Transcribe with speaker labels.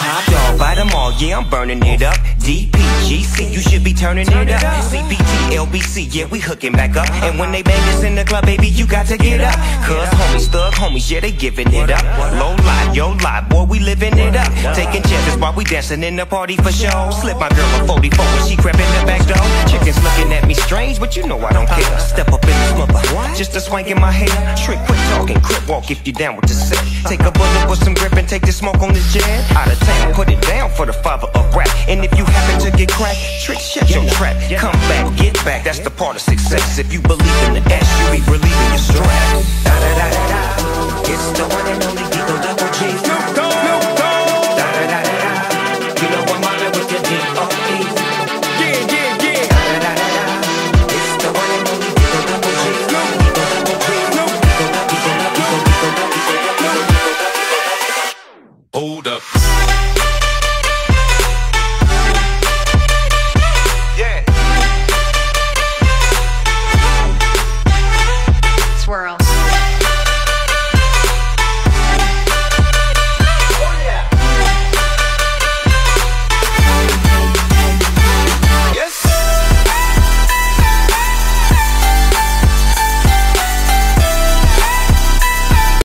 Speaker 1: Top dog by the mall, yeah, I'm burning it up. DPGC, you should be turning it up. CPT, LBC, yeah, we hooking back up. And when they bang us in the club, baby, you got to get up. Cause homies, thug homies, yeah, they giving it up. Low lie, yo lie, boy, we living it up. Taking chances while we dancing in the party for show. Slip my girl a 44 when she crept in the back door. Chickens looking at me strange, but you know I don't care. Step up in this mother, just a swank in my hair. Trick, quit talking, crip walk if you down with the set. Take a bullet with some grip and take the smoke on this jet. Out of town, put it down for the father of rap. And if you happen to get cracked, trick, shut your trap. Come back, get back, that's the part of success. If you believe in the S, you be relieving your stress. Da da da da da, it's the one and only Digo.